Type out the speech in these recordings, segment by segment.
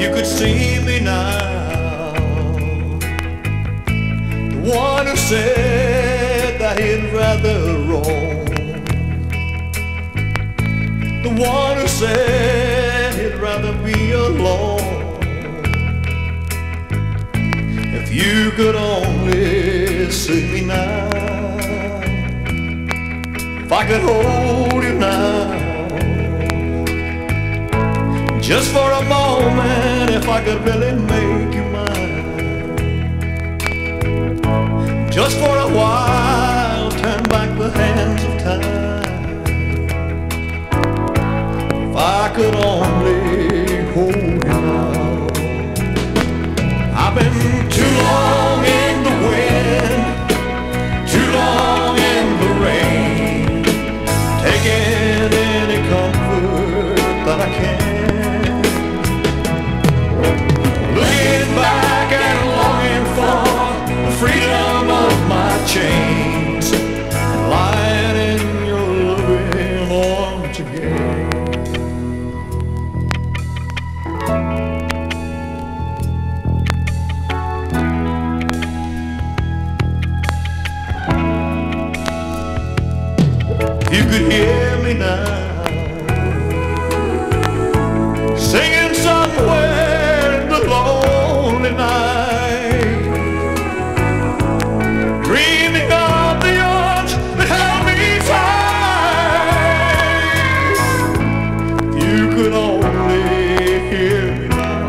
you could see me now, the one who said that he'd rather roam, the one who said he'd rather be alone. If you could only see me now, if I could hold you now, just for a moment, if I could really make you mine, just for a while, turn back the hands of time. If I could only hold you now. I've been too long in the wind, too long in the rain, taking any comfort that I can. Back and longing for the freedom of my chains, lying in your loving arms again. If you could hear me now, singing somewhere in the lonely night, dreaming of the arms that held me tight. If you could only hear me now.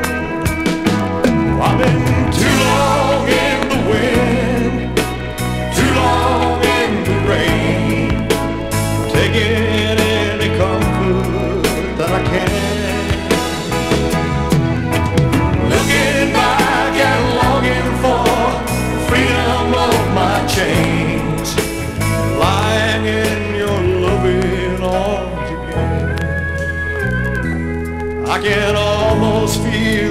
I've been too long in the wind, too long in the rain, taking any comfort that I can. Chains, lying in your loving arms again. I can almost feel